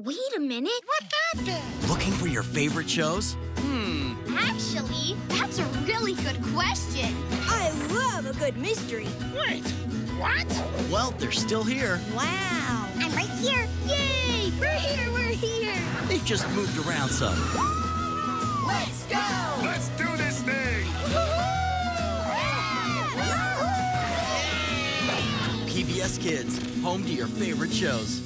Wait a minute. What happened? Looking for your favorite shows? Actually, that's a really good question. I love a good mystery. Wait, what? Well, they're still here. Wow. I'm right here. Yay! We're here, we're here. They've just moved around some. Let's go! Let's do this thing! PBS Kids, home to your favorite shows.